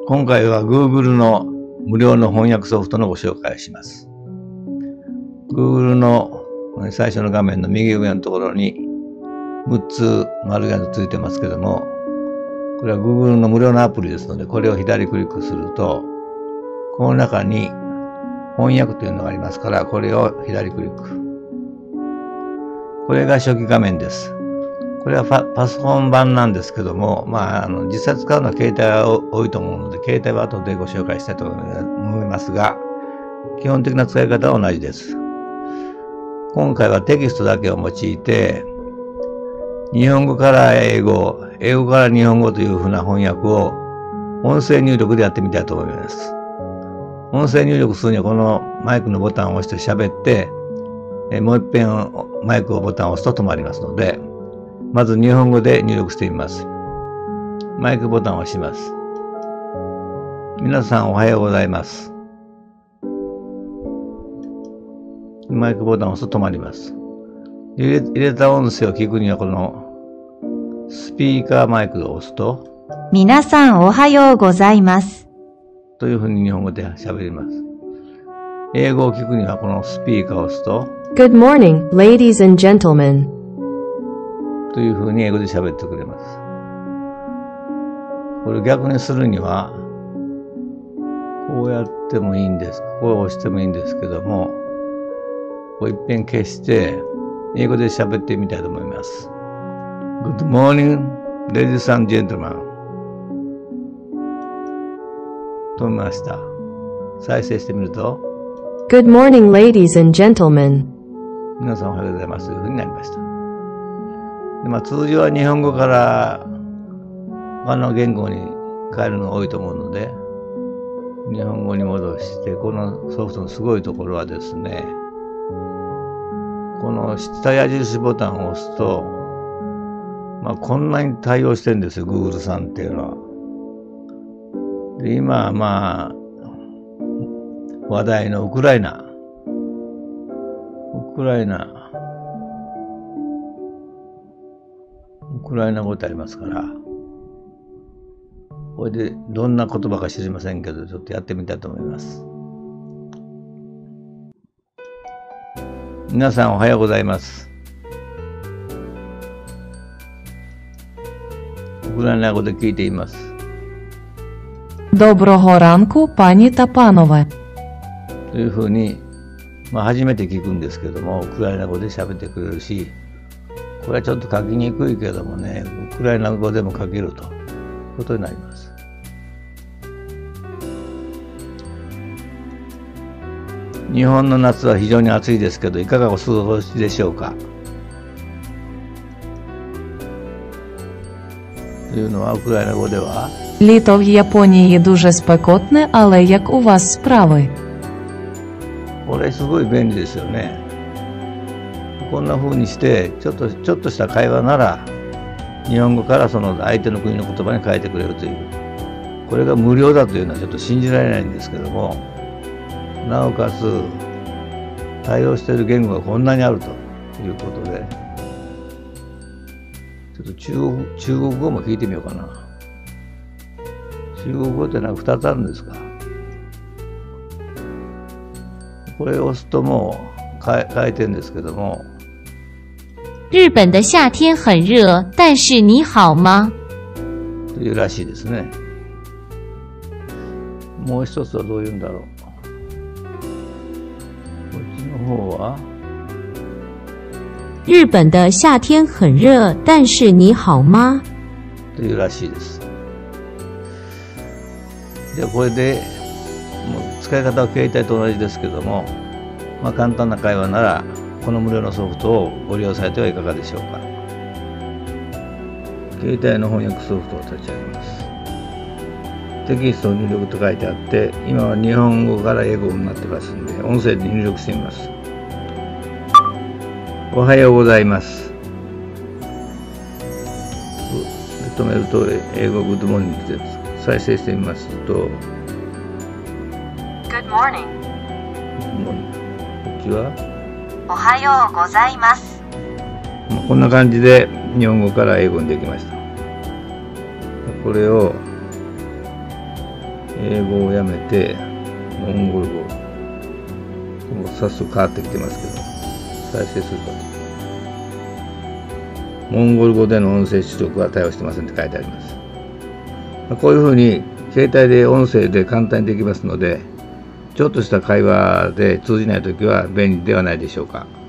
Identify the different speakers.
Speaker 1: 今回は Google の無料の翻訳ソフトのご紹介をします。Google の最初の画面の右上のところに6つ丸がついてますけども、これは Google の無料のアプリですので、これを左クリックすると、この中に翻訳というのがありますから、これを左クリック。これが初期画面です。これはパソコン版なんですけども、実際使うのは携帯が多いと思うので、携帯は後でご紹介したいと思いますが、基本的な使い方は同じです。今回はテキストだけを用いて、日本語から英語、英語から日本語というふうな翻訳を音声入力でやってみたいと思います。音声入力するにはこのマイクのボタンを押して喋って、もう一遍マイクのボタンを押すと止まりますので、まず日本語で入力してみます。マイクボタンを押します。皆さんおはようございます。マイクボタンを押すと止まります。入れた音声を聞くにはこのスピーカーマイクを押すと、
Speaker 2: 皆さんおはようございます。
Speaker 1: というふうに日本語で喋ります。英語を聞くにはこのスピーカーを押すと、
Speaker 3: Good morning, ladies and gentlemen.
Speaker 1: というふうに英語で喋ってくれます。これを逆にするには、こうやってもいいんです。こう押してもいいんですけども、こう一遍消して、英語で喋ってみたいと思います。Good morning, ladies and gentlemen. 止めました。再生してみると、
Speaker 3: Good morning, ladies and gentlemen.
Speaker 1: 皆さんおはようございますというふうになりました。で通常は日本語から他の言語に変えるのが多いと思うので、日本語に戻して、このソフトのすごいところはですね、この下矢印ボタンを押すと、こんなに対応してるんですよ、Google さんっていうのは。で今話題のウクライナ語ってありますから、これでどんな言葉か知りませんけど、ちょっとやってみたいと思います。皆さんおはようございます。ウクライナ語で聞いています。
Speaker 2: Доброго ранку, пані та панове.
Speaker 1: というふうに、初めて聞くんですけども、ウクライナ語で喋ってくれるし、これはちょっと書きにくいけどもね、ウクライナ語でも書けるということになります。日本の夏は非常に暑いですけど、いかがお過ごしでしょうか。というのはウクライナ語では、
Speaker 2: Літо в Японії дуже спекотне, але як у вас справи?
Speaker 1: これすごい便利ですよね。こんな風にしてちょっとした会話なら日本語からその相手の国の言葉に変えてくれるという、これが無料だというのはちょっと信じられないんですけども、なおかつ対応している言語がこんなにあるということで、ちょっと中国語も聞いてみようかな。中国語ってのは2つあるんですか。これを押すともう変えてるんですけども、
Speaker 4: 日本的夏天很热，但是你好吗？
Speaker 1: というらしいですね。もう一つはどういうんだろう。こっちの方は、
Speaker 4: 日本的夏天很热，但是你好吗？
Speaker 1: というらしいです。でこれでもう使い方は携帯と同じですけども、簡単な会話ならこの無料のソフトをご利用されてはいかがでしょうか。携帯の翻訳ソフトを立ち上げます。テキスト入力と書いてあって、今は日本語から英語になってますので、音声で入力してみます。おはようございます。止めると英語グッドモーニングです。再生してみますと、
Speaker 2: Good morning.
Speaker 1: こっちは
Speaker 2: おはようございます。
Speaker 1: こんな感じで日本語から英語にできました。これを英語をやめて、モンゴル語。もう早速変わってきてますけど、再生すると。モンゴル語での音声出力は対応してませんって書いてあります。こういうふうに、携帯で音声で簡単にできますので、ちょっとした会話で通じないときは便利ではないでしょうか。